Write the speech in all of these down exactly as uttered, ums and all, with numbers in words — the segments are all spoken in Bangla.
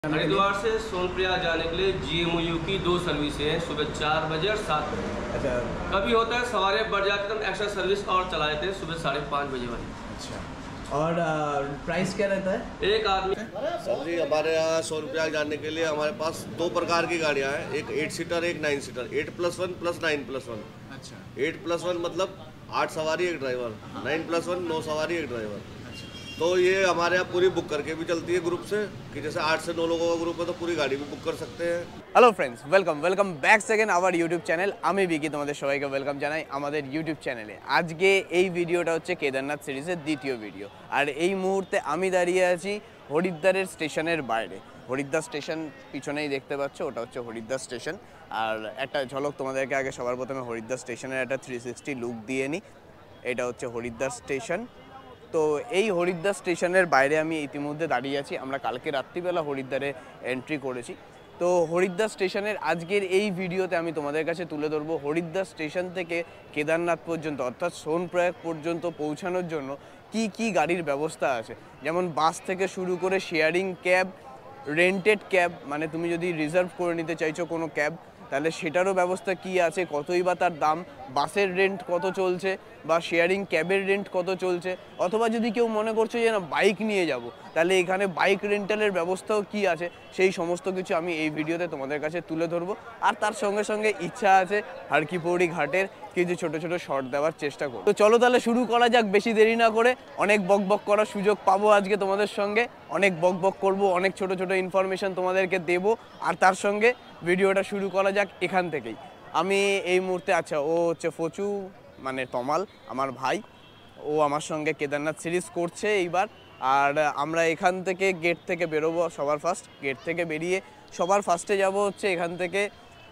हरिद्वार से सोनप्रयाग जाने के लिए जीएमयू की दो सर्विसें हैं, सुबह चार बजे और सात बजे। अच्छा, कभी होता है सवारी बढ़ जाती है तो हम एक्स्ट्रा सर्विस और चला देते हैं सुबह साढ़े पाँच बजे वाली। अच्छा, और प्राइस क्या रहता है एक आदमी? सर जी, हमारे यहाँ सोनप्रयाग जाने के लिए हमारे पास दो प्रकार की गाड़ियाँ हैं, एक एट सीटर एक nine seater. Eight plus one plus nine plus one. अच्छा, एट प्लस वन मतलब आठ सवारी एक ड्राइवर, नाइन प्लस वन नौ सवारी एक ड्राइवर। तो ये हमारे यहाँ पूरी बुक करके भी चलती है ग्रुप से, कि जैसे आठ से नौ लोगों का ग्रुप है तो पूरी गाड़ी भी बुक कर सकते हैं। Hello friends, welcome welcome back second our YouTube channel. আমি বিকি তোমাদের সবাইকে ওয়েলকাম জানাই আমাদের ইউটিউব চ্যানেলে। আজকে এই ভিডিওটা হচ্ছে কেদারনাথ সিরিজের দ্বিতীয় ভিডিও, আর এই মুহূর্তে আমি দাঁড়িয়ে আছি হরিদ্বারের স্টেশনের বাইরে। হরিদ্বার স্টেশন পিছনেই দেখতে পাচ্ছ, ওটা হচ্ছে হরিদ্বার স্টেশন। আর একটা ঝলক তোমাদেরকে আগে সবার প্রথমে হরিদ্বার স্টেশনের একটা থ্রি সিক্সটি লুক দিয়ে নিই। এটা হচ্ছে হরিদ্বার স্টেশন। তো এই হরিদ্বার স্টেশনের বাইরে আমি ইতিমধ্যে দাঁড়িয়ে আছি। আমরা কালকে রাত্রিবেলা হরিদ্বারে এন্ট্রি করেছি। তো হরিদ্বার স্টেশনের আজকের এই ভিডিওতে আমি তোমাদের কাছে তুলে ধরবো হরিদ্বার স্টেশন থেকে কেদারনাথ পর্যন্ত অর্থাৎ সোনপ্রয়াগ পর্যন্ত পৌঁছানোর জন্য কি কি গাড়ির ব্যবস্থা আছে। যেমন বাস থেকে শুরু করে শেয়ারিং ক্যাব, রেন্টেড ক্যাব, মানে তুমি যদি রিজার্ভ করে নিতে চাইছো কোনো ক্যাব তাহলে সেটারও ব্যবস্থা কি আছে, কতই বা তার দাম, বাসের রেন্ট কত চলছে বা শেয়ারিং ক্যাবের রেন্ট কত চলছে, অথবা যদি কেউ মনে করছে যে না বাইক নিয়ে যাব তাহলে এখানে বাইক রেন্টালের ব্যবস্থাও কি আছে, সেই সমস্ত কিছু আমি এই ভিডিওতে তোমাদের কাছে তুলে ধরবো। আর তার সঙ্গে সঙ্গে ইচ্ছা আছে হারকিপৌড়ি ঘাটের কিছু ছোট ছোট শর্ট দেওয়ার চেষ্টা করব। তো চলো তাহলে শুরু করা যাক, বেশি দেরি না করে। অনেক বক বক করার সুযোগ পাবো আজকে তোমাদের সঙ্গে, অনেক বক বক করবো, অনেক ছোট ছোট ইনফরমেশন তোমাদেরকে দেবো। আর তার সঙ্গে ভিডিওটা শুরু করা যাক এখান থেকেই। আমি এই মুহূর্তে, আচ্ছা ও হচ্ছে ফচু মানে তমাল আমার ভাই, ও আমার সঙ্গে কেদারনাথ সিরিজ করছে এইবার। আর আমরা এখান থেকে গেট থেকে বেরোবো সবার ফার্স্ট। গেট থেকে বেরিয়ে সবার ফার্স্টে যাব হচ্ছে এখান থেকে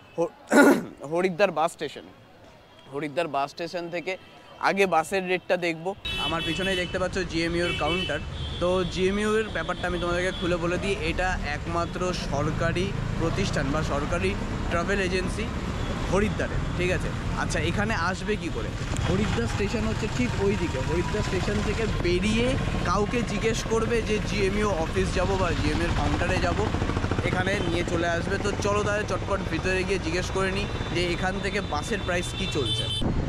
Haridwar bus station. Haridwar bus station থেকে আগে বাসের রেটটা দেখব। আমার পিছনেই দেখতে পাচ্ছ জিএমইউর কাউন্টার। তো জিএমইউর ব্যাপারটা আমি তোমাদেরকে খুলে বলে দিই, এটা একমাত্র সরকারি প্রতিষ্ঠান বা সরকারি ট্রাভেল এজেন্সি হরিদ্বারে, ঠিক আছে। আচ্ছা, এখানে আসবে কি করে? হরিদ্বার স্টেশন হচ্ছে ঠিক ওই দিকে। হরিদ্বার স্টেশন থেকে বেরিয়ে কাউকে জিজ্ঞেস করবে যে জিএমইউ অফিস যাব বা জিএমইউর কাউন্টারে যাব, এখানে নিয়ে চলে আসবে। তো চলো তাহলে চটপট ভিতরে গিয়ে জিজ্ঞেস করে নিই যে এখান থেকে বাসের প্রাইস কি চলছে।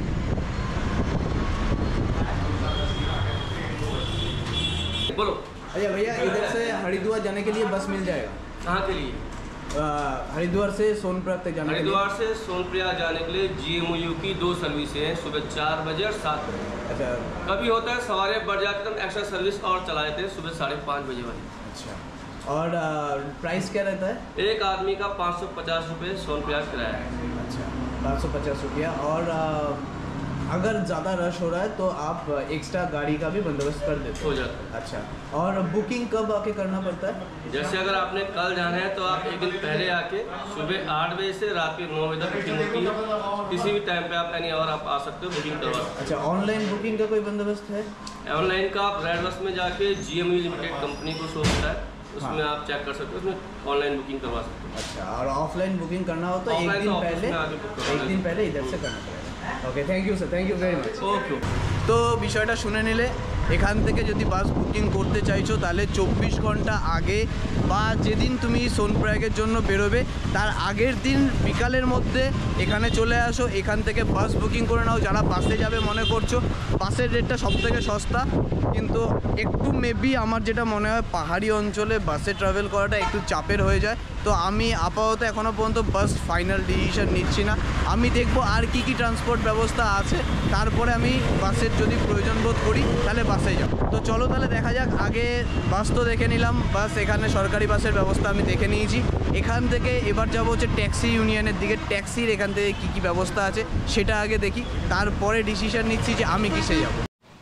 बोलो। अच्छा भैया, इधर से हरिद्वार जाने के लिए बस मिल जाएगा? कहाँ के लिए? हरिद्वार से सोनप्रयाग तक जाने के लिए। हरिद्वार से सोनप्रयाग जाने के लिए जीएमयू की दो सर्विसें हैं, सुबह चार बजे और सात बजे। अच्छा, कभी होता है सवारी बढ़ जाती है तो हम एक्स्ट्रा सर्विस और चला देते हैं सुबह साढ़े पाँच बजे वाली। अच्छा, और प्राइस क्या रहता है? एक आदमी का पाँच सौ पचास रुपये सोनप्रयाग किराया है। अच्छा, पाँच सौ पचास रुपया। और अगर ज़्यादा रश हो रहा है तो आप एक्स्ट्रा गाड़ी का भी बंदोबस्त कर देते हो जाता है। अच्छा, और बुकिंग कब आके करना पड़ता है? जैसे अगर आपने कल जाना है तो आप एक दिन पहले आके सुबह आठ बजे से रात के नौ बजे तक बुकिंग होती है। किसी भी टाइम पे आप एनी आवर आप आ सकते हो, बुकिंग करवा सकते हो। अच्छा, ऑनलाइन बुकिंग का कोई बंदोबस्त है? ऑनलाइन का आप रेड बस में जाके जीएमयू लिमिटेड कंपनी को शो होता है, उसमें हाँ। आप चेक कर सकते हो, उसमें ऑनलाइन बुकिंग करवा सकते हो। अच्छा, और ऑफलाइन बुकिंग करना हो तो एक Offline दिन तो पहले ऑफिस में आके book करना एक दिन है। पहले इधर से करना पड़ेगा। Okay, thank you sir, thank you very much. Okay. তো বিষয়টা শুনে নিলে, এখান থেকে যদি বাস বুকিং করতে চাইছো তাহলে চব্বিশ ঘন্টা আগে বা যেদিন তুমি সোনপ্রয়াগের জন্য বেরোবে তার আগের দিন বিকালের মধ্যে এখানে চলে আসো, এখান থেকে বাস বুকিং করে নাও। যারা বাসে যাবে মনে করছো, বাসের রেটটা সবথেকে সস্তা, কিন্তু একটু মেবি আমার যেটা মনে হয় পাহাড়ি অঞ্চলে বাসে ট্রাভেল করাটা একটু চাপের হয়ে যায়। তো আমি আপাতত এখনও পর্যন্ত বাস ফাইনাল ডিসিশন নিচ্ছি না। আমি দেখব আর কি কি ট্রান্সপোর্ট ব্যবস্থা আছে, তারপরে আমি বাসের যদি প্রয়োজন বোধ করি তাহলে বাসে যাব। তো চলো তাহলে দেখা যাক। আগে বাস তো দেখে নিলাম, বাস এখানে সরকারি বাসের ব্যবস্থা আমি দেখে নিয়েছি। এখান থেকে এবার যাব হচ্ছে ট্যাক্সি ইউনিয়নের দিকে। ট্যাক্সির এখান থেকে কী কী ব্যবস্থা আছে সেটা আগে দেখি, তারপরে ডিসিশন নিচ্ছি যে আমি কিসে যাব।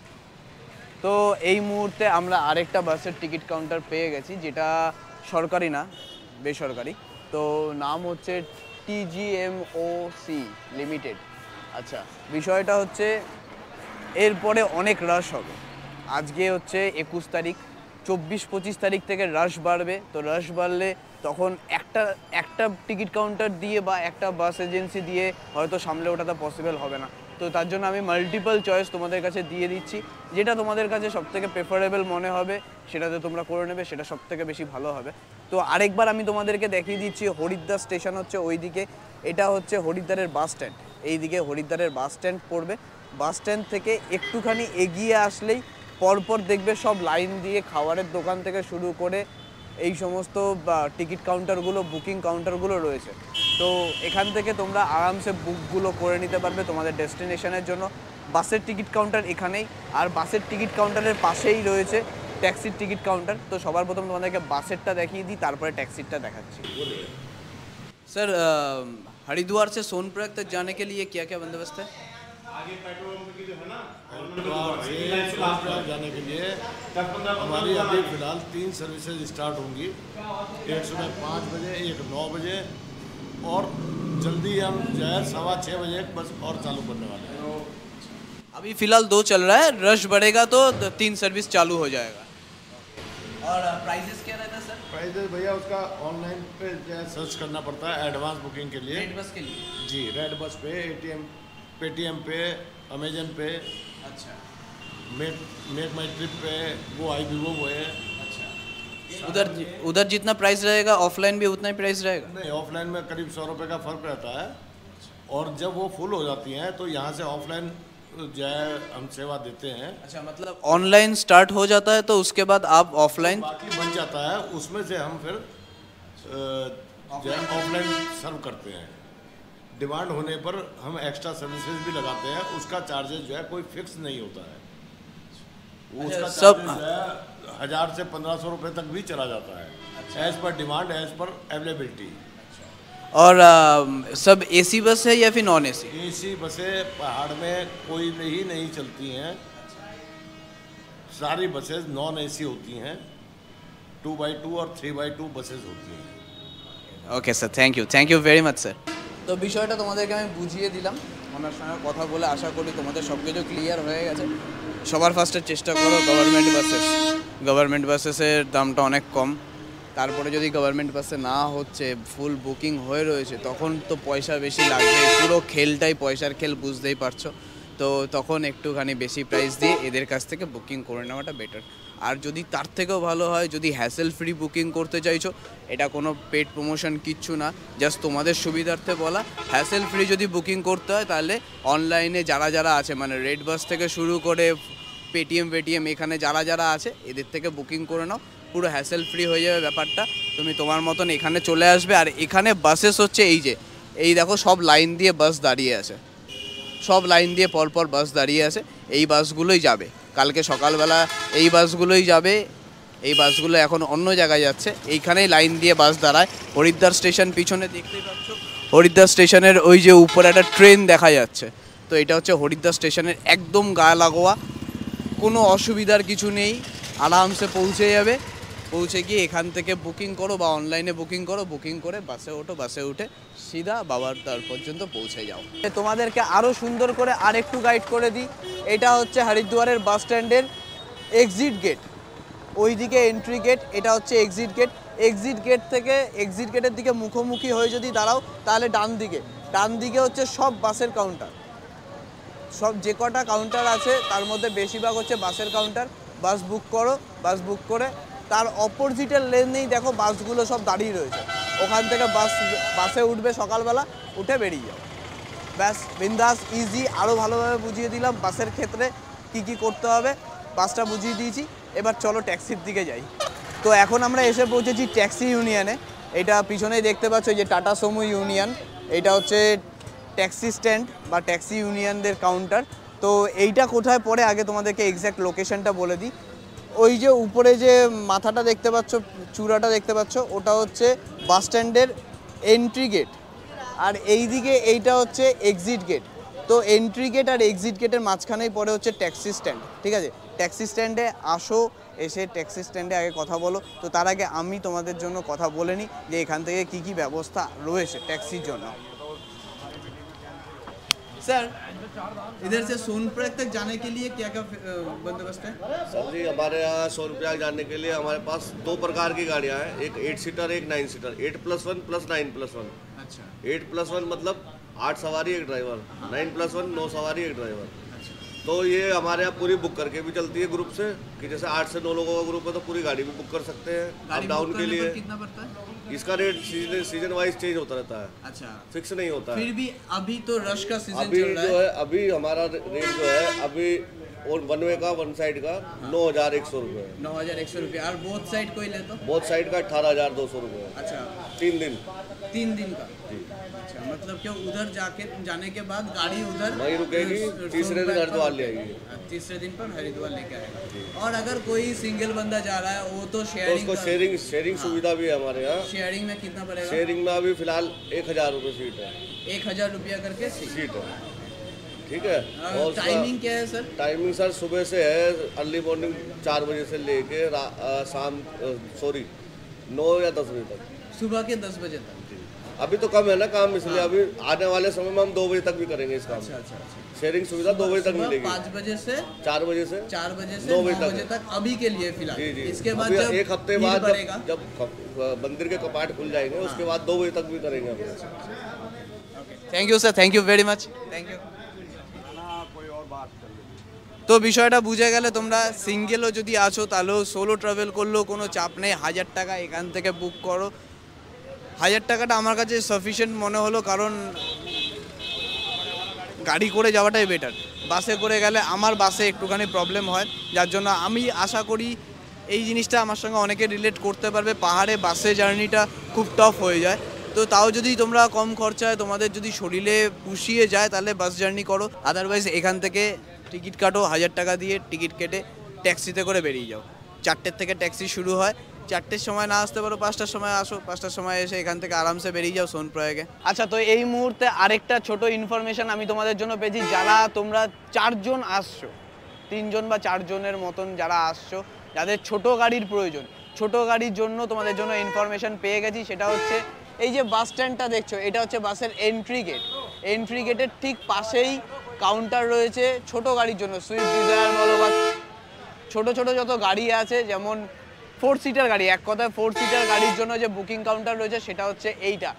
তো এই মুহূর্তে আমরা আরেকটা বাসের টিকিট কাউন্টার পেয়ে গেছি, যেটা সরকারি না, বেসরকারি। তো নাম হচ্ছে টিজিএমওসি লিমিটেড। আচ্ছা, বিষয়টা হচ্ছে এরপরে অনেক রাশ হবে। আজকে হচ্ছে একুশ তারিখ, চব্বিশ পঁচিশ তারিখ থেকে রাশ বাড়বে। তো রাশ বাড়লে তখন একটা একটা টিকিট কাউন্টার দিয়ে বা একটা বাস এজেন্সি দিয়ে হয়তো সামলে ওঠাটা পসিবল হবে না। তো তার জন্য আমি মাল্টিপল চয়েস তোমাদের কাছে দিয়ে দিচ্ছি, যেটা তোমাদের কাছে সবথেকে প্রেফারেবল মনে হবে সেটাতে তোমরা করে নেবে, সেটা সবথেকে বেশি ভালো হবে। তো আরেকবার আমি তোমাদেরকে দেখিয়ে দিচ্ছি হরিদ্বার স্টেশন হচ্ছে ওইদিকে, এটা হচ্ছে হরিদ্বারের বাস স্ট্যান্ড, এইদিকে হরিদ্বারের বাস স্ট্যান্ড পড়বে। বাস স্ট্যান্ড থেকে একটুখানি এগিয়ে আসলেই পরপর দেখবে সব লাইন দিয়ে খাবারের দোকান থেকে শুরু করে এই সমস্ত টিকিট কাউন্টারগুলো, বুকিং কাউন্টারগুলো রয়েছে। তো এখান থেকে তোমরা আরামসে বুকগুলো করে নিতে পারবে তোমাদের ডেস্টিনেশনের জন্য। বাসের টিকিট কাউন্টার এখানেই, আর বাসের টিকিট কাউন্টারের পাশেই রয়েছে ট্যাক্সির টিকিট কাউন্টার। তো সবার প্রথম তোমাদেরকে বাসেরটা দেখিয়ে দিই, তারপরে ট্যাক্সিরটা দেখাচ্ছি। सर हरिद्वार से सोनप्रयाग तक जाने के लिए क्या क्या बंदोबस्त है? हरिद्वार से सोनप्रयाग जाने के लिए हमारी अभी फिलहाल तीन सर्विसेज स्टार्ट होंगी, एक सुबह पाँच बजे, एक नौ बजे, और जल्दी हम जो है सवा छः बजे एक बस और चालू करने वाले हैं। अभी फ़िलहाल दो चल रहा है, रश बढ़ेगा तो तीन सर्विस चालू हो जाएगा। और प्राइसेस क्या रहता है सर? प्राइजेस भैया उसका ऑनलाइन पे जो है सर्च करना पड़ता है एडवांस बुकिंग के लिए। रेड बस के लिए? जी, रेड बस पे, एटीएम, पेटीएम पे, अमेजन पे, अच्छा, मेक मेक माई ट्रिप पे, वो आई भी वो है। अच्छा, उधर उधर जितना प्राइस रहेगा ऑफलाइन भी उतना ही प्राइस रहेगा? नहीं, ऑफलाइन में करीब सौ रुपये का फ़र्क रहता है, और जब वो फुल हो जाती हैं तो यहाँ से ऑफलाइन जो है हम सेवा देते हैं। अच्छा, मतलब ऑनलाइन स्टार्ट हो जाता है तो उसके बाद आप ऑफलाइन बाकी बन जाता है, उसमें से हम फिर जो है ऑफलाइन सर्व करते हैं। डिमांड होने पर हम एक्स्ट्रा सर्विसेज भी लगाते हैं, उसका चार्जेस जो है कोई फिक्स नहीं होता है। उसका सब चार्जेस जो है हज़ार से पंद्रह सौ रुपये तक भी चला जाता है, as per demand, as per availability. और आ, सब एसी बस है या फिर नॉन एसी? एसी बसें पहाड़ में कोई नहीं नहीं चलती हैं, सारी बसेस नॉन एसी होती हैं, टू बाई टू और थ्री बाई टू बसेस होती हैं। Okay sir, thank you, thank you very much sir. তো বিষয়টা তোমাদেরকে আমি বুঝিয়ে দিলাম, ওনার সঙ্গে কথা বলে আশা করি তোমাদের সব কিছু ক্লিয়ার হয়ে গেছে। সবার ফার্স্টে চেষ্টা করো গভর্নমেন্ট বাসেস, গভর্নমেন্ট বাসেসের দামটা অনেক কম। তারপরে যদি গভর্নমেন্ট বাসে না হচ্ছে, ফুল বুকিং হয়ে রয়েছে, তখন তো পয়সা বেশি লাগবে, পুরো খেলটাই পয়সার খেল, বুঝতেই পারছো। তো তখন একটুখানি বেশি প্রাইস দিয়ে এদের কাছ থেকে বুকিং করে নেওয়াটা বেটার। আর যদি তার থেকেও ভালো হয়, যদি হ্যাসেল ফ্রি বুকিং করতে চাইছো, এটা কোনো পেড প্রমোশন কিচ্ছু না, জাস্ট তোমাদের সুবিধার্থে বলা। হ্যাসেল ফ্রি যদি বুকিং করতে হয় তাহলে অনলাইনে যারা যারা আছে, মানে রেড বাস থেকে শুরু করে পেটিএম পেটিএম এখানে যারা যারা আছে এদের থেকে বুকিং করে নাও, পুরো হ্যাসেল ফ্রি হয়ে যাবে ব্যাপারটা। তুমি তোমার মতন এখানে চলে আসবে। আর এখানে বাসেস হচ্ছে এই যে, এই দেখো সব লাইন দিয়ে বাস দাঁড়িয়ে আছে, সব লাইন দিয়ে পরপর বাস দাঁড়িয়ে আছে, এই বাসগুলোই যাবে কালকে সকালবেলা, এই বাসগুলোই যাবে। এই বাসগুলো এখন অন্য জায়গায় যাচ্ছে, এইখানেই লাইন দিয়ে বাস দাঁড়ায়। হরিদ্বার স্টেশন পিছনে দেখতেই পাচ্ছ, হরিদ্বার স্টেশনের ওই যে উপরে একটা ট্রেন দেখা যাচ্ছে, তো এটা হচ্ছে হরিদ্বার স্টেশনের একদম গা লাগোয়া, কোনো অসুবিধার কিছু নেই, আরামসে পৌঁছে যাবে। পৌঁছে গিয়ে এখান থেকে বুকিং করো বা অনলাইনে বুকিং করো, বুকিং করে বাসে ওঠো, বাসে উঠে সিধা বাবার দ্বার পর্যন্ত পৌঁছে যাও। তোমাদেরকে আরও সুন্দর করে আরেকটু গাইড করে দিই, এটা হচ্ছে হরিদ্বারের বাস স্ট্যান্ডের এক্সিট গেট, ওইদিকে এন্ট্রি গেট, এটা হচ্ছে এক্সিট গেট। এক্সিট গেট থেকে এক্সিট গেটের দিকে মুখোমুখি হয়ে যদি দাঁড়াও তাহলে ডান দিকে, ডান দিকে হচ্ছে সব বাসের কাউন্টার, সব যে কটা কাউন্টার আছে তার মধ্যে বেশিরভাগ হচ্ছে বাসের কাউন্টার। বাস বুক করো, বাস বুক করে তার অপোজিটের লেনেই দেখো বাসগুলো সব দাঁড়িয়ে রয়েছে, ওখান থেকে বাস বাসে উঠবে সকালবেলা, উঠে বেরিয়ে যাও, ব্যাস বিন্দাস ইজি। আরও ভালোভাবে বুঝিয়ে দিলাম বাসের ক্ষেত্রে কি কি করতে হবে, বাসটা বুঝিয়ে দিয়েছি। এবার চলো ট্যাক্সির দিকে যাই। তো এখন আমরা এসে পৌঁছেছি ট্যাক্সি ইউনিয়নে, এটা পিছনেই দেখতে পাচ্ছ যে টাটা সুমো ইউনিয়ন, এটা হচ্ছে ট্যাক্সি স্ট্যান্ড বা ট্যাক্সি ইউনিয়নদের কাউন্টার। তো এইটা কোথায় পড়ে আগে তোমাদেরকে এক্স্যাক্ট লোকেশনটা বলে দিই। ওই যে উপরে যে মাথাটা দেখতে পাচ্ছ, চূড়াটা দেখতে পাচ্ছ, ওটা হচ্ছে বাস স্ট্যান্ডের এন্ট্রি গেট, আর এই দিকে এইটা হচ্ছে এক্সিট গেট। তো এন্ট্রি গেট আর এক্সিট গেটের মাঝখানেই পড়ে হচ্ছে ট্যাক্সি স্ট্যান্ড, ঠিক আছে। ট্যাক্সি স্ট্যান্ডে আসো, এসে ট্যাক্সি স্ট্যান্ডে আগে কথা বলো। তো তার আগে আমি তোমাদের জন্য কথা বলে নিই যে এখান থেকে কি কি ব্যবস্থা রয়েছে ট্যাক্সির জন্য। सर इधर से सोनप्रयाग तक जाने के लिए क्या क्या बंदोबस्त है? सर जी हमारे यहाँ सोनप्रयाग जाने के लिए हमारे पास दो प्रकार की गाड़ियाँ हैं, एक एट सीटर एक nine seater, eight plus one plus nine plus one. अच्छा, एट प्लस वन मतलब आठ सवारी एक ड्राइवर, नाइन प्लस वन नौ सवारी एक ड्राइवर। अच्छा। तो ये हमारे यहाँ पूरी बुक करके भी चलती है ग्रुप से, कि जैसे आठ से नौ लोगों का ग्रुप है तो पूरी गाड़ी भी बुक कर सकते हैं अप डाउन के लिए। कितना पड़ता है इसका rate season season wise change होता रहता है, अच्छा फिक्स नहीं होता है। फिर भी अभी तो रश का सीजन अभी चल रहा जो है, है अभी हमारा रेट जो है अभी और वन वे का वन साइड का नौ हजार एक सौ रुपये है, नौ हजार एक सौ रुपये, और बोथ साइड कोई ले तो बहुत साइड का अठारह हजार दो सौ रुपये है, अच्छा तीन दिन। तीन दिन का, जी अच्छा मतलब कि उधर जाके जाने के बाद गाड़ी उधर वहीं रुकेगी, अ, तीसरे दिन सोनप्रयाग हरिद्वार पर ले रुकेगी। आएगी। हाँ, तीसरे दिन पर हरिद्वार लेके आएगा। और अगर कोई सिंगल बंदा जा रहा है वो तो तो शेयरिंग उसको शेयरिंग शेयरिंग सुविधा भी है हमारे यहाँ। शेयरिंग में कितना पड़ेगा? शेयरिंग में अभी फिलहाल एक हजार रुपये सीट है, एक हजार रुपया करके सीट। सीट है, ठीक है। और उसका टाइमिंग क्या है सर? टाइमिंग सर सुबह से है अर्ली मॉर्निंग चार बजे से लेके रा- अ, शाम सॉरी नौ या दस बजे तक। सुबह के दस बजे तक। अभी तो कम है ना काम, इसलिए अभी आने वाले समय में हम दो बजे तक भी करेंगे इस काम। अच्छा अच्छा अच्छा। शेयरिंग सुविधा दो बजे तक सुबह मिलेगी, पाँच बजे से चार बजे से चार बजे से नौ नौ बजे तक बजे है। तक अभी के लिए फिलहाल। जी जी। इसके बाद अभी जब एक हफ्ते भीड़ बाद बढ़ेगा, जब, जब कप- मंदिर के कपाट खुल जाएंगे उसके बाद दो बजे तक भी करेंगे हम। Thank you sir, thank you very much, thank you. তো বিষয়টা বুঝে গেলে তোমরা সিঙ্গেলও যদি আছো তাহলেও সোলো ট্রাভেল করলেও কোনো চাপ নেই, হাজার টাকা এখান থেকে বুক করো। হাজার টাকাটা আমার কাছে সাফিসিয়েন্ট মনে হলো, কারণ গাড়ি করে যাওয়াটাই বেটার। বাসে করে গেলে আমার বাসে একটুখানি প্রবলেম হয়, যার জন্য আমি আশা করি এই জিনিসটা আমার সঙ্গে অনেকে রিলেট করতে পারবে। পাহাড়ে বাসে জার্নিটা খুব টাফ হয়ে যায়, তো তাও যদি তোমরা কম খরচায় তোমাদের যদি শরীরে পুষিয়ে যায় তাহলে বাস জার্নি করো। আদারওয়াইজ এখান থেকে টিকিট কাটো, হাজার টাকা দিয়ে টিকিট কেটে ট্যাক্সিতে করে বেরিয়ে যাও। চারটের থেকে ট্যাক্সি শুরু হয়, চারটের সময় না আসতে পারো পাঁচটার সময় আসো, পাঁচটার সময় এসে এখান থেকে আরামসে বেরিয়ে যাও সোনপ্রয়াগে। আচ্ছা, তো এই মুহূর্তে আরেকটা ছোট ইনফরমেশন আমি তোমাদের জন্য পেয়েছি। যারা তোমরা চারজন আসছো, তিনজন বা চারজনের মতন যারা আসছো, যাদের ছোট গাড়ির প্রয়োজন, ছোট গাড়ির জন্য তোমাদের জন্য ইনফরমেশন পেয়ে গেছি। সেটা হচ্ছে এই যে বাস স্ট্যান্ডটা দেখছো, এটা হচ্ছে বাসের এন্ট্রি গেট। এন্ট্রি গেটের ঠিক পাশেই কাউন্টার রয়েছে ছোট গাড়ির জন্য, সুইফট ডিজায়ার বলো বা ছোট ছোট যত গাড়ি আছে, যেমন ফোর সিটার গাড়ি, এক কথায় ফোর সিটার গাড়ির জন্য যে বুকিং কাউন্টার রয়েছে সেটা হচ্ছে এইটা।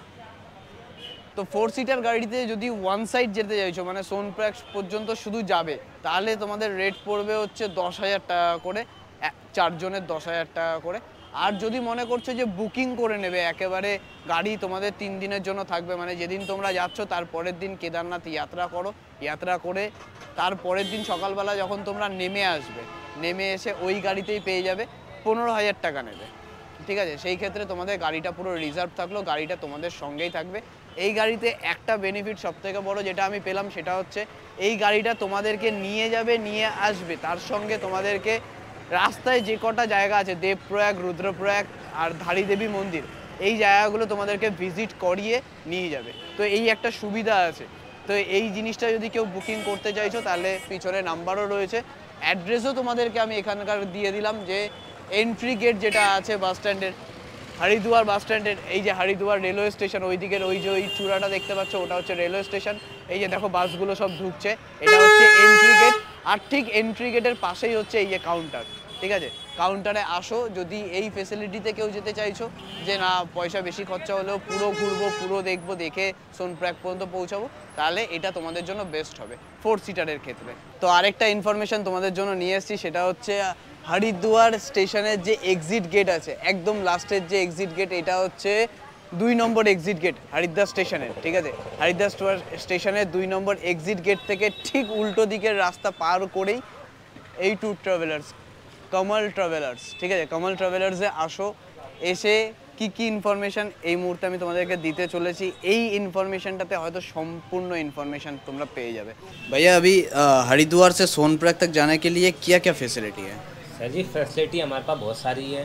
তো ফোর সিটার গাড়িতে যদি ওয়ান সাইড যেতে চাইছো, মানে সোনপ্রয়াগ পর্যন্ত শুধু যাবে, তাহলে তোমাদের রেট পড়বে হচ্ছে দশ হাজার টাকা করে, চারজনের দশ হাজার টাকা করে। আর যদি মনে করছো যে বুকিং করে নেবে একেবারে গাড়ি তোমাদের তিন দিনের জন্য থাকবে, মানে যেদিন তোমরা যাচ্ছ তার পরের দিন কেদারনাথ যাত্রা করো, যাত্রা করে তার পরের দিন সকালবেলা যখন তোমরা নেমে আসবে, নেমে এসে ওই গাড়িতেই পেয়ে যাবে, পনেরো হাজার টাকা নেবে, ঠিক আছে। সেই ক্ষেত্রে তোমাদের গাড়িটা পুরো রিজার্ভ থাকলো, গাড়িটা তোমাদের সঙ্গেই থাকবে। এই গাড়িতে একটা বেনিফিট সবথেকে বড় যেটা আমি পেলাম সেটা হচ্ছে এই গাড়িটা তোমাদেরকে নিয়ে যাবে, নিয়ে আসবে, তার সঙ্গে তোমাদেরকে রাস্তায় যে কটা জায়গা আছে, দেবপ্রয়াগ, রুদ্রপ্রয়াগ আর ধারীদেবী মন্দির, এই জায়গাগুলো তোমাদেরকে ভিজিট করিয়ে নিয়ে যাবে। তো এই একটা সুবিধা আছে। তো এই জিনিসটা যদি কেউ বুকিং করতে চাইছো তাহলে পিছনে নাম্বারও রয়েছে, অ্যাড্রেসও তোমাদেরকে আমি এখানকার দিয়ে দিলাম, যে এন্ট্রি গেট যেটা আছে বাস স্ট্যান্ডের, হরিদ্বার বাস স্ট্যান্ডের, এই যে হরিদ্বার রেলওয়ে স্টেশন, ওই দিকের ওই যে ওই চূড়াটা দেখতে পাচ্ছ ওটা হচ্ছে রেলওয়ে স্টেশন। এই যে দেখো বাসগুলো সব ঢুকছে, এটা হচ্ছে এন্ট্রি গেট। আর ঠিক এন্ট্রি গেটের পাশেই হচ্ছে এই যে কাউন্টার, ঠিক আছে। কাউন্টারে আসো, যদি এই ফেসিলিটিতে কেউ যেতে চাইছো যে না পয়সা বেশি খরচা হলেও পুরো ঘুরবো, পুরো দেখবো, দেখে সোনপ্রয়াগ পর্যন্ত পৌঁছাবো, তাহলে এটা তোমাদের জন্য বেস্ট হবে ফোর সিটারের ক্ষেত্রে। তো আরেকটা ইনফরমেশন তোমাদের জন্য নিয়ে এসেছি, সেটা হচ্ছে হরিদ্বার স্টেশনের যে এক্সিট গেট আছে, একদম লাস্টের যে এক্সিট গেট, এটা হচ্ছে দুই নম্বর এক্সিট গেট হরিদ্বার স্টেশনের, ঠিক আছে। হরিদ্বার স্টেশনের দুই নম্বর এক্সিট গেট থেকে ঠিক উল্টো দিকের রাস্তা পার করেই এই ট্যুর ট্রাভেলার্স, কমল ট্রাভেলার্স, ঠিক আছে। কমল ট্রাভেলার্সে আসো, এসে কি কি ইনফরমেশন এই মুহূর্তে আমি তোমাদেরকে দিতে চলেছি, এই ইনফরমেশনটাতে হয়তো সম্পূर्ण इन्फॉर्मेशन তোমরা পেয়ে যাবে। भैया अभी हरिद्वार से सोनप्रयाग तक जाने के लिए क्या क्या फैसिलिटी है? सर जी फैसिलिटी हमारे पास बहुत सारी है।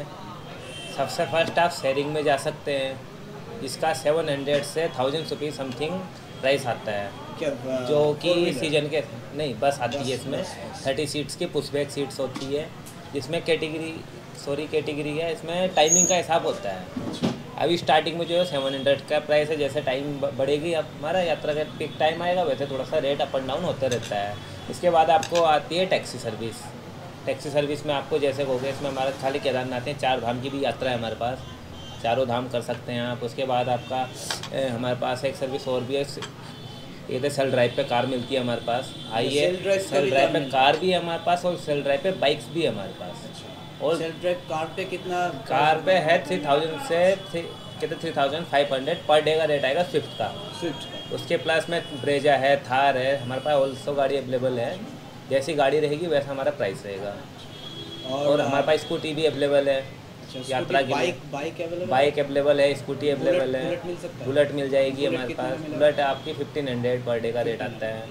सबसे फर्स्ट आप शेयरिंग में जा सकते हैं, इसका सेवन हंड्रेड से थाउजेंड रुपीज़ समथिंग प्राइस आता है, क्या जो कि सीजन के नहीं बस आती है। इसमें थर्टी सीट्स की पुशबैक सीट्स होती है, जिसमें कैटेगरी सॉरी कैटेगरी है, इसमें टाइमिंग का हिसाब होता है। अभी स्टार्टिंग में जो है सेवन हंड्रेड का प्राइस है, जैसे टाइम बढ़ेगी अब हमारा यात्रा का पिक टाइम आएगा वैसे थोड़ा सा रेट अप एंड डाउन होता रहता है। इसके बाद आपको आती है टैक्सी सर्विस। टैक्सी सर्विस में आपको जैसे हो गया, इसमें हमारा खाली केदारनाथ है, चार धाम की भी यात्रा है हमारे पास, चारों धाम कर सकते हैं आप। उसके बाद आपका ए, हमारे पास एक सर्विस और भी है, ये तो सेल ड्राइव पे कार मिलती है हमारे पास। आइए, सेल ड्राइव का सेल भी ड्राइव कार पे मिलता है। कार भी है हमारे पास और सेल ड्राइव पे बाइक्स भी है हमारे पास। और सेल्फ ड्राइव कार पे कितना? कार पे है थ्री थाउजेंड से थ्री कितने three thousand five hundred per day का रेट आएगा स्विफ्ट का। स्विफ्ट का। उसके प्लस में ब्रेजा है, थार है, हमारे पास ऑल्सो गाड़ी अवेलेबल है। जैसी गाड़ी रहेगी वैसा हमारा प्राइस रहेगा। और हमारे पास स्कूटी भी अवेलेबल है यात्रा के लिए। Bike bike available bike available है, स्कूटी अवेलेबल है, बुलेट मिल सकता है? बुलेट मिल जाएगी बुलेट हमारे कितने पास। में मिलेगा? बुलेट आपकी फिफ्टीन हंड्रेड पर डे का रेट आता है।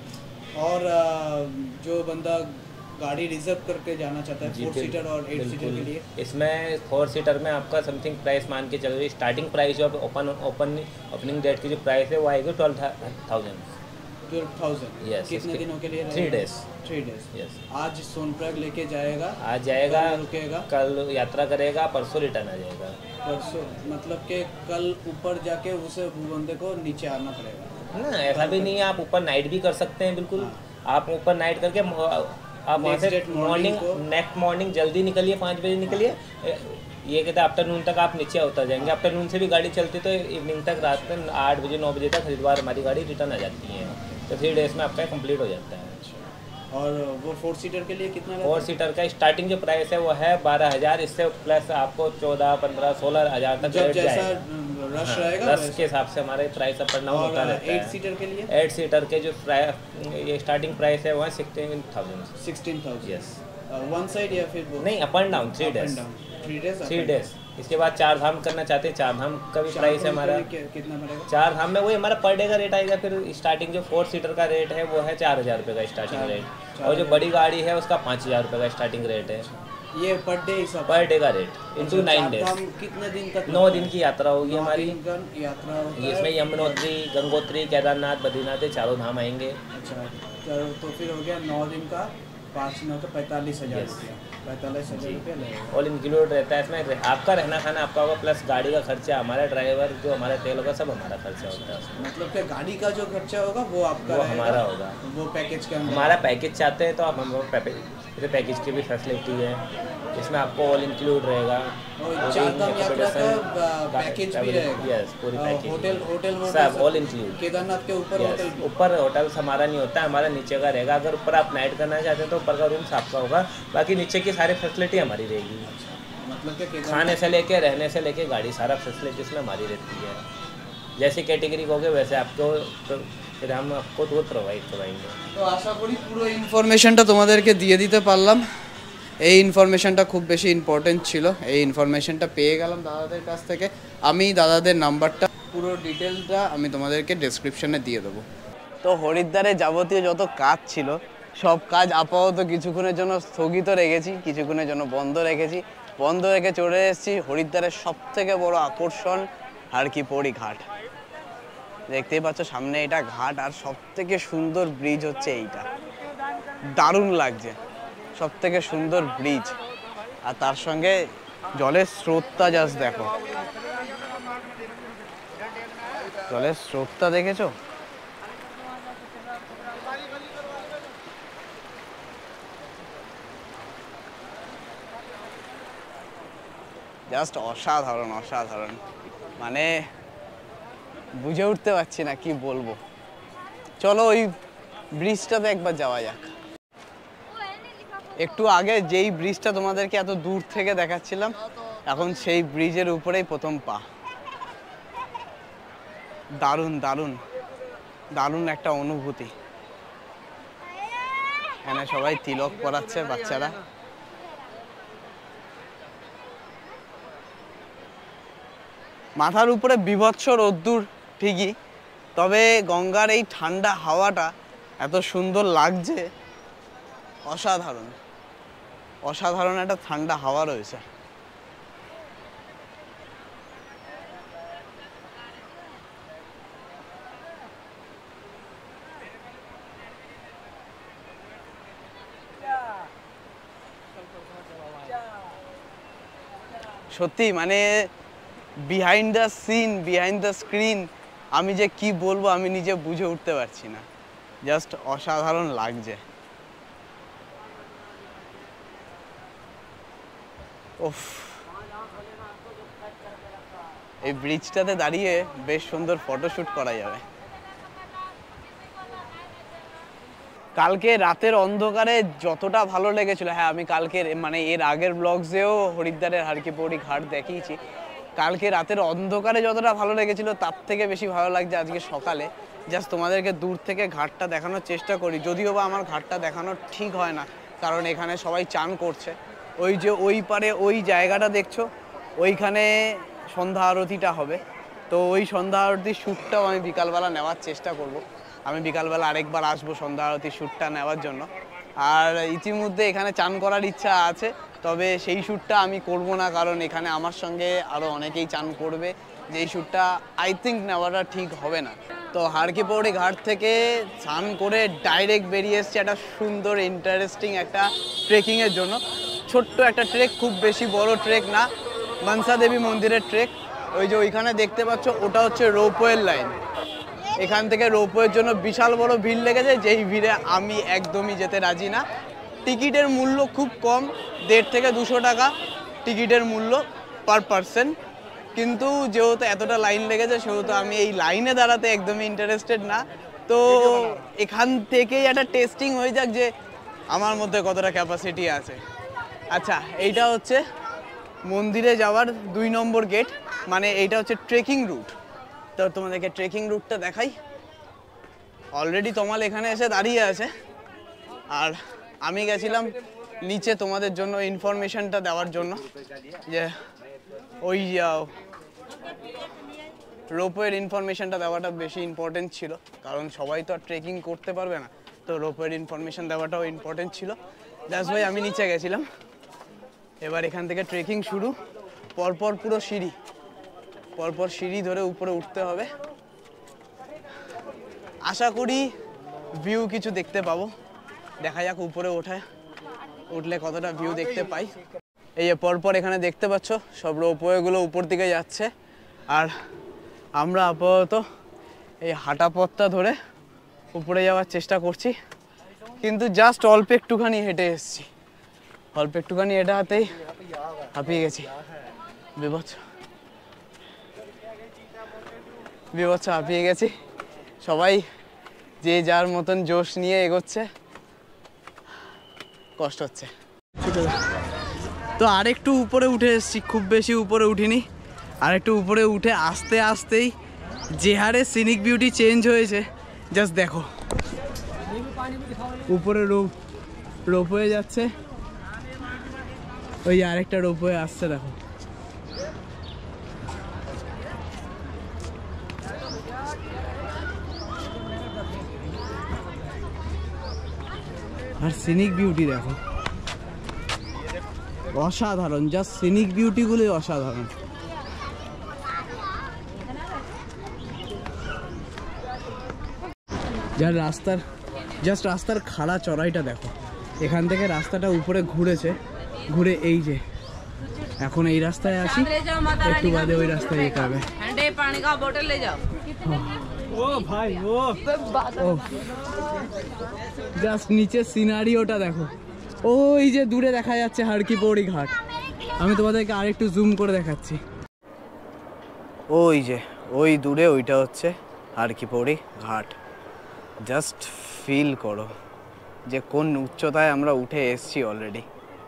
और आ, जो बंदा गाड़ी रिजर्व करके जाना चाहता है जी, फोर बिल- सीटर और एट सीटर बिल्कुल। के लिए, इसमें फोर सीटर में आपका समथिंग प्राइस मान के चल रही है। स्टार्टिंग प्राइस जो आप ओपन ओपन ओपनिंग डेट की जो प्राइस है वो आएगी twelve thousand. Twelve thousand Yes, कितने इसके- दिनों के लिए? Three days. Three days. Yes, आज सोनप्रयाग लेके जाएगा, आज जाएगा, कल रुकेगा, कल यात्रा करेगा, परसों रिटर्न आ जाएगा। परसों मतलब कि कल ऊपर जाके उसे वो बंदे को नीचे आना पड़ेगा। ना ऐसा भी नहीं है, आप ऊपर नाइट भी कर सकते हैं। बिल्कुल, आप ऊपर नाइट करके मो- आप वहाँ Next से day morning मॉर्निंग को- नेक्स्ट मॉर्निंग जल्दी निकलिए, पाँच बजे निकलिए। ये कहते हैं आफ्टरनून तक आप नीचे उतर जाएंगे। आफ्टरनून से भी गाड़ी चलती तो इवनिंग तक, रात में आठ बजे नौ बजे तक हरिद्वार हमारी गाड़ी रिटर्न आ जाती है। तो थ्री डेज में आपका कंप्लीट हो जाता है। और वो फोर सीटर के लिए कितना रहता फोर है? सीटर का स्टार्टिंग जो प्राइस है वो है बारह हज़ार। इससे प्लस आपको चौदह पंद्रह सोलह हज़ार तक जब रेट जैसा जाएगा। रश हाँ, रहेगा रश वैसा। के हिसाब से हमारे प्राइस अप एंड डाउन होता और रहता एट है। सीटर के लिए एट सीटर के जो प्राइस ये स्टार्टिंग प्राइस है वो है sixteen thousand. Sixteen thousand yes, one side या फिर both? नहीं, up and down three Up and days. down. Three days, up three and days. इसके बाद चार धाम करना चाहते हैं, चार धाम का भी down. प्राइस है चार हमारा। के लिए कितना पड़ेगा? चार धाम में वही हमारा पर डे का रेट आएगा। फिर स्टार्टिंग जो फोर सीटर का रेट है वो है चार हज़ार रुपये का स्टार्टिंग चार- रेट। चार और जो हज़ार। बड़ी गाड़ी है उसका पाँच हज़ार रुपये का स्टार्टिंग रेट है ये पर डे हिसाब पर डे का रेट इंटू नाइन चार डेज। धाम कितने दिन तक? नौ दिन की यात्रा होगी नौ हमारी। दिन का यात्रा होता है। इसमें यमुनोत्री, गंगोत्री, केदारनाथ, बद्रीनाथ ये चारों धाम आएंगे। अच्छा, तो, तो फिर हो गया नौ दिन का, पाँच नौ तो पैंतालीस हजार Yes. रुपया, पैंतालीस हजार रुपया लगेगा। ऑल इंक्लूड रहता है इसमें। रह- आपका रहना खाना आपका होगा, प्लस गाड़ी का खर्चा, हमारा ड्राइवर जो हमारा तेल होगा सब हमारा खर्चा होता है उसमें। मतलब कि गाड़ी का जो खर्चा होगा वो आपका वो रहेगा, हमारा होगा। वो पैकेज के अंदर। हमारा पैकेज चाहते हैं तो आप हम जैसे पैकेज की भी फैसिलिटी है, इसमें आपको ऑल इंक्लूड रहेगा। और चार धाम यात्रा का पैकेज भी रहेगा। यस, पूरी अ, पैकेज होटल होटल वोटल सब ऑल इंक्लूड। केदारनाथ के ऊपर Yes, होटल भी? ऊपर होटल्स हमारा नहीं होता है, हमारा नीचे का रहेगा। अगर ऊपर आप नाइट करना चाहते हैं तो ऊपर का रूम्स आपका होगा, बाकी नीचे की सारी फैसिलिटी हमारी रहेगी। मतलब कि केदारनाथ खाने से लेके रहने से लेके गाड़ी सारा फैसिलिटी इसमें हमारी रहती है। जैसी कैटेगरी कहोगे वैसे आपको तो फिर हम आपको दूर प्रोवाइड करवाएंगे। তো আশা করি পুরো ইনফরমেশনটা তোমাদেরকে দিয়ে দিতে পারলাম। এই ইনফরমেশনটা খুব বেশি ইম্পর্টেন্ট ছিল। এই ইনফরমেশনটা পেয়ে গেলাম দাদাদের কাছ থেকে। আমি দাদাদের নাম্বারটা পুরো ডিটেলটা আমি তোমাদেরকে ডেসক্রিপশনে দিয়ে দেবো। তো হরিদ্বারে যাবতীয় যত কাজ ছিল সব কাজ আপাতত কিছুক্ষণের জন্য স্থগিত রেখেছি, কিছুক্ষণের জন্য বন্ধ রেখেছি। বন্ধ রেখে চলে এসেছি হরিদ্বারের সবথেকে বড় আকর্ষণ হারকিপৌড়ি ঘাট। দেখতেই পাচ্ছ সামনে এটা ঘাট, আর সবথেকে সুন্দর ব্রিজ হচ্ছে এইটা। দারুণ লাগছে, সবথেকে সুন্দর ব্রিজ। আর তার সঙ্গে জলের স্রোতটা জাস্ট দেখো, জলের স্রোতটা দেখেছো? জাস্ট অসাধারণ অসাধারণ, মানে বুঝে উঠতে পারছি না কি বলবো। চলো ওই ব্রিজটাতে একবার যাওয়া যাক। একটু আগে যেই ব্রিজটা তোমাদেরকে এত দূর থেকে দেখাচ্ছিলাম, এখন সেই ব্রিজের উপরেই প্রথম পা। দারুণ দারুণ দারুণ একটা অনুভূতি। এখানে সবাই তিলক পরাচ্ছে বাচ্চারা। মাথার উপরে বীভৎস রোদ্দুর ঠিকই, তবে গঙ্গার এই ঠান্ডা হাওয়াটা এত সুন্দর লাগছে, অসাধারণ অসাধারণ একটা ঠান্ডা হাওয়া রয়েছে। সত্যি মানে behind the scene, behind the screen, আমি যে কি বলবো আমি নিজে বুঝে উঠতে পারছি না। জাস্ট অসাধারণ লাগছে। ওফ, এই ব্রিজটাতে দাঁড়িয়ে বেশ সুন্দর ফটোশুট করা যাবে। কালকে রাতের অন্ধকারে যতটা ভালো লেগেছিল, হ্যাঁ আমি কালকের মানে এর আগের ব্লগসেও হরিদ্বারের হারকি পৌড়ি ঘাট দেখিয়েছি, কালকে রাতের অন্ধকারে যতটা ভালো লেগেছিল তার থেকে বেশি ভালো লাগছে আজকে সকালে। জাস্ট তোমাদেরকে দূর থেকে ঘাটটা দেখানোর চেষ্টা করি, যদিও বা আমার ঘাটটা দেখানো ঠিক হয় না, কারণ এখানে সবাই চান করছে। ওই যে ওই পারে ওই জায়গাটা দেখছো, ওইখানে সন্ধ্যা আরতিটা হবে, তো ওই সন্ধ্যা আরতির শ্যুটটাও আমি বিকালবেলা নেওয়ার চেষ্টা করব। আমি বিকালবেলা আরেকবার আসবো সন্ধ্যা আরতির শ্যুটটা নেওয়ার জন্য। আর ইতিমধ্যে এখানে চান করার ইচ্ছা আছে, তবে সেই শ্যুটটা আমি করব না, কারণ এখানে আমার সঙ্গে আরও অনেকেই চান করবে, যে এই শ্যুটটা আই থিঙ্ক নেওয়াটা ঠিক হবে না। তো হারকি পৌড়ি ঘাট থেকে স্নান করে ডাইরেক্ট বেরিয়ে এসছে একটা সুন্দর ইন্টারেস্টিং একটা ট্রেকিংয়ের জন্য। ছোট্ট একটা ট্রেক, খুব বেশি বড় ট্রেক না, মনসা দেবী মন্দিরের ট্রেক। ওই যে ওইখানে দেখতে পাচ্ছ ওটা হচ্ছে রোপওয়ের লাইন। এখান থেকে রোপওয়ের জন্য বিশাল বড় ভিড় লেগেছে, যেই ভিড়ে আমি একদমই যেতে রাজি না। টিকিটের মূল্য খুব কম, দেড় থেকে দুশো টাকা টিকিটের মূল্য পার পারসন, কিন্তু যেহেতু এতটা লাইন লেগেছে সেহেতু আমি এই লাইনে দাঁড়াতে একদমই ইন্টারেস্টেড না। তো এখান থেকেই একটা টেস্টিং হয়ে যাক যে আমার মধ্যে কতটা ক্যাপাসিটি আছে। আচ্ছা, এইটা হচ্ছে মন্দিরে যাওয়ার দুই নম্বর গেট, মানে এইটা হচ্ছে ট্রেকিং রুট। তো তোমাদেরকে ট্রেকিং রুটটা দেখাই। অলরেডি তমাল এখানে এসে দাঁড়িয়ে আছে, আর আমি গেছিলাম নিচে তোমাদের জন্য ইনফরমেশনটা দেওয়ার জন্য, যে ওই রোপওয়ের ইনফরমেশনটা দেওয়াটা বেশি ইম্পর্টেন্ট ছিল, কারণ সবাই তো আর ট্রেকিং করতে পারবে না, তো রোপওয়ের ইনফরমেশন দেওয়াটাও ইম্পর্টেন্ট ছিল। দ্যাটস ওয়াই আমি নিচে গেছিলাম। এবার এখান থেকে ট্রেকিং শুরু, পরপর পুরো সিঁড়ি, পরপর সিঁড়ি ধরে উপরে উঠতে হবে। আশা করি ভিউ কিছু দেখতে পাবো, দেখা যাক উপরে ওঠে উঠলে কতটা ভিউ দেখতে পাই। এই যে পরপর এখানে দেখতে পাচ্ছ সব রোপওয়েগুলো উপর দিকে যাচ্ছে, আর আমরা আপাতত এই হাঁটা পথটা ধরে উপরে যাওয়ার চেষ্টা করছি, কিন্তু জাস্ট অল্প একটুখানি হেঁটে এসেছি, অল্প একটুখানি হেঁটে হাতেই হাঁপিয়ে গেছি। বিভৎস বিভৎস হাঁপিয়ে গেছি। সবাই যে যার মতন জোশ নিয়ে এগোচ্ছে, কষ্ট হচ্ছে। তো আরেকটু উপরে উঠে এসেছি, খুব বেশি উপরে উঠিনি, আরেকটু উপরে উঠে আস্তে আস্তেই যে হারে সিনিক বিউটি চেঞ্জ হয়েছে জাস্ট দেখো। উপরে রোপ রোপওয়ে যাচ্ছে, ওই আরেকটা রোপওয়ে আসছে দেখো। আর সিনিক বিউটি দেখো, অসাধারণ, জাস্ট সিনিক বিউটিগুলোই অসাধারণ। যার রাস্তার জাস্ট রাস্তার খাড়া চড়াইটা দেখো, এখান থেকে রাস্তাটা উপরে ঘুরেছে, ঘুরে এই যে এখন এই রাস্তায় আছি, একটু বাদে ওই রাস্তায় যেতে হবে। ও ভাই ও ও জাস্ট নিচে সিনারিওটা দেখো, ওই যে দূরে দেখা যাচ্ছে হারকি পৌড়ি ঘাট। আমি তোমাদেরকে আরেকটু জুম করে দেখাচ্ছি। ওই যে ওই দূরে ওইটা হচ্ছে হারকি পৌড়ি ঘাট। জাস্ট ফিল করো যে কোন উচ্চতায় আমরা উঠে এসেছি অলরেডি।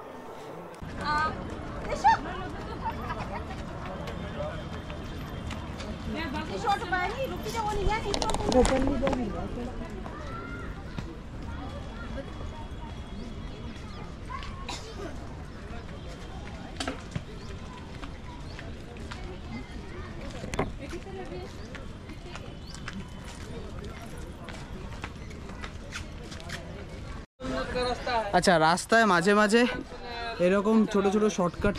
আচ্ছা, রাস্তায় মাঝে মাঝে এরকম ছোট ছোট শর্টকাট,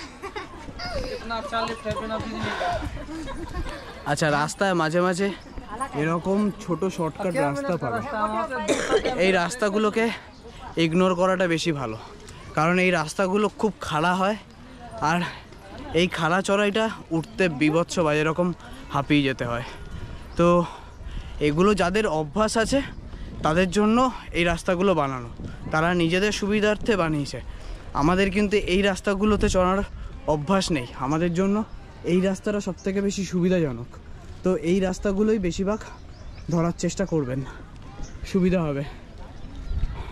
আচ্ছা রাস্তায় মাঝে মাঝে এরকম ছোট শর্টকাট রাস্তা পাবে। এই রাস্তাগুলোকে ইগনোর করাটা বেশি ভালো, কারণ এই রাস্তাগুলো খুব খাড়া হয়, আর এই খাড়া চড়াইটা উঠতে বিভৎস বা এরকম হাঁপিয়ে যেতে হয়। তো এগুলো যাদের অভ্যাস আছে তাদের জন্য এই রাস্তাগুলো বানানো, তারা নিজেদের সুবিধার্থে বানিয়েছে। আমাদের কিন্তু এই রাস্তাগুলোতে চড়ার অভ্যাস নেই, আমাদের জন্য এই রাস্তাটা সবথেকে বেশি সুবিধাজনক। তো এই রাস্তাগুলোই বেশিরভাগ ধরার চেষ্টা করবেন, সুবিধা হবে।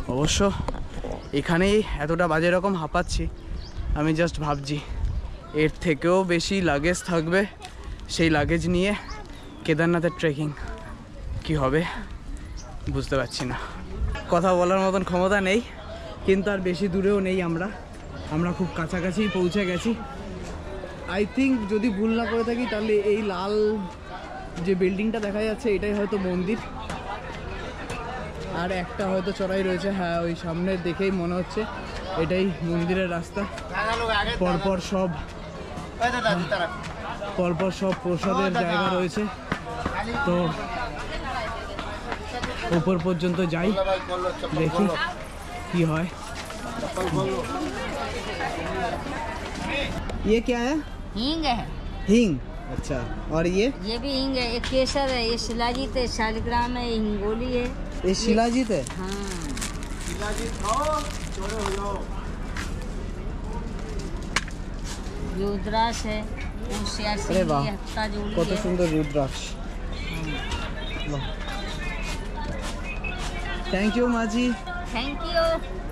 অবশ্য এখানেই এতটা বাজে রকম হাঁপাচ্ছি, আমি জাস্ট ভাবছি এর থেকেও বেশি লাগেজ থাকবে, সেই লাগেজ নিয়ে কেদারনাথের ট্রেকিং কি হবে বুঝতে পারছি না। কথা বলার মতন ক্ষমতা নেই, কিন্তু আর বেশি দূরেও নেই আমরা আমরা খুব কাছাকাছি পৌঁছে গেছি। আই থিঙ্ক যদি ভুল না করে থাকি তাহলে এই লাল যে বিল্ডিংটা দেখা যাচ্ছে এটাই হয়তো মন্দির, আর একটা হয়তো চড়াই রয়েছে। হ্যাঁ, ওই সামনে দেখেই মনে হচ্ছে এটাই মন্দিরের রাস্তা। পরপর সব পরপর সব প্রসাদের জায়গা রয়েছে, তো উপর পর্যন্ত যাই, দেখি কি হয়। ये क्या है? हींग है। हींग, अच्छा। और ये ये भी हींग है। एक केसर है, ये शिलाजीत है, शालिग्राम है, ये हिंगोली है। ये शिलाजीत है? हाँ, रुद्राक्ष है, अरे वाह, जोड़ी কত है। সুন্দর রুদ্রাক্ষ। थैंक यू माजी। Thank you.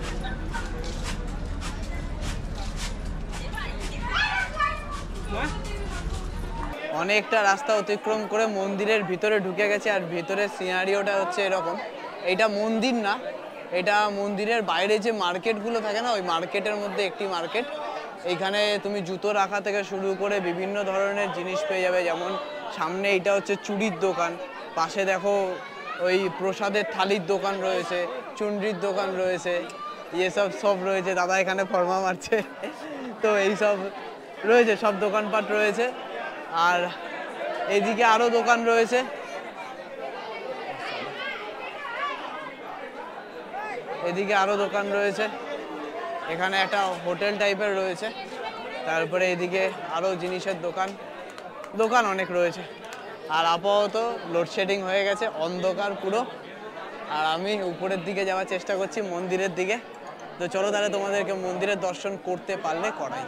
অনেকটা রাস্তা অতিক্রম করে মন্দিরের ভিতরে ঢুকে গেছে, আর ভিতরের সিনারিওটা হচ্ছে এরকম। এটা মন্দির না, এটা মন্দিরের বাইরে যে মার্কেটগুলো থাকে না, ওই মার্কেটের মধ্যে একটি মার্কেট। এইখানে তুমি জুতো রাখা থেকে শুরু করে বিভিন্ন ধরনের জিনিস পেয়ে যাবে। যেমন সামনে এটা হচ্ছে চুড়ির দোকান, পাশে দেখো ওই প্রসাদের থালির দোকান রয়েছে, চুনরির দোকান রয়েছে, এসব সব রয়েছে। দাদা এখানে ফর্মা মারছে, তো এইসব রয়েছে, সব দোকানপাট রয়েছে। আর এদিকে আরও দোকান রয়েছে, এদিকে আরও দোকান রয়েছে। এখানে একটা হোটেল টাইপের রয়েছে, তারপরে এদিকে আরও জিনিসের দোকান দোকান অনেক রয়েছে। আর আপাতত লোডশেডিং হয়ে গেছে, অন্ধকার পুরো। আর আমি উপরের দিকে যাওয়ার চেষ্টা করছি, মন্দিরের দিকে। তো চলো তাহলে তোমাদেরকে মন্দিরের দর্শন করতে পারলে করাই।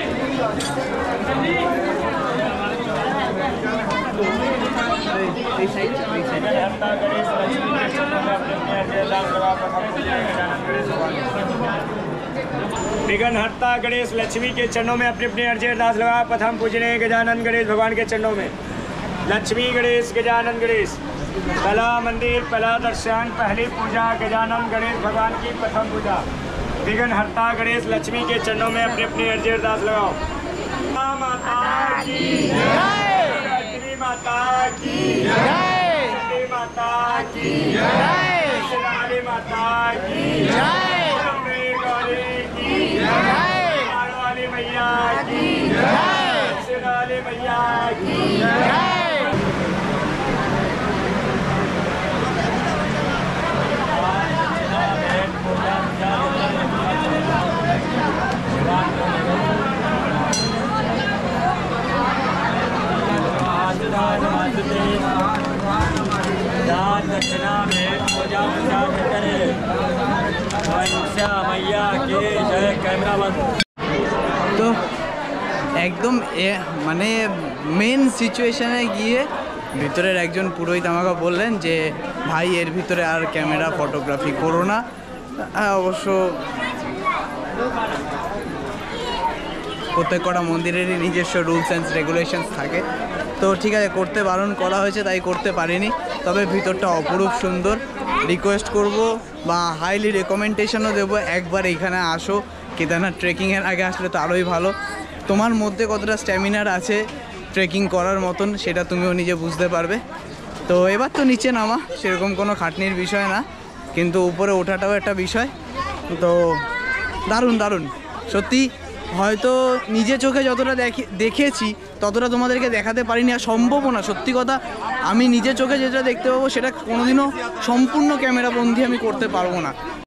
विघ्नहर्ता गणेश लक्ष्मी के चरणों में अपने अपने अर्जी अरदास लगा प्रथम पूजने गजानन गणेश भगवान के चरणों में। लक्ष्मी गणेश गजानन गणेश, पहला मंदिर, पहला दर्शन, पहली पूजा गजानन गणेश भगवान की प्रथम पूजा। विघ्नहर्ता गणेश लक्ष्मी के चरणों में अपने अपने अर्जी अरदास लगाओ। माता की जय, लक्ष्मी माता की जय, माता की जय, काली माता की जय, गौरी की जय, वाली मैया की जय, वाली मैया की जय। दक्षिणा में पूजा पूजा करे मैया की जय। कैमरा बंद। তো একদম মানে মেন সিচুয়েশনে গিয়ে ভিতরের একজন পুরোহিত আমাকে বললেন যে ভাই এর ভিতরে আর ক্যামেরা ফটোগ্রাফি করো না। হ্যাঁ, অবশ্য প্রত্যেক কটা মন্দিরেরই নিজস্ব রুলস অ্যান্ড রেগুলেশনস থাকে, তো ঠিক আছে, করতে বারণ করা হয়েছে তাই করতে পারিনি। তবে ভিতরটা অপরূপ সুন্দর। রিকোয়েস্ট করব বা হাইলি রেকমেন্ডেশনও দেবো, একবার এইখানে আসো। কেদারনাথ ট্রেকিংয়ের আগে আসলে তো আরোই ভালো। তোমার মধ্যে কতটা স্ট্যামিনার আছে ট্রেকিং করার মতন সেটা তুমিও নিজে বুঝতে পারবে। তো এবার তো নিচে নামা সেরকম কোনো খাটনির বিষয় না, কিন্তু উপরে ওঠাটাও একটা বিষয়। তো দারুণ দারুণ সত্যি। হয়তো নিজে চোখে যতটা দেখে দেখেছি ততটা তোমাদেরকে দেখাতে পারিনি, আর সম্ভবও না। সত্যি কথা, আমি নিজে চোখে যেটা দেখতে পাবো সেটা কোনোদিনও সম্পূর্ণ ক্যামেরাবন্দি আমি করতে পারবো না।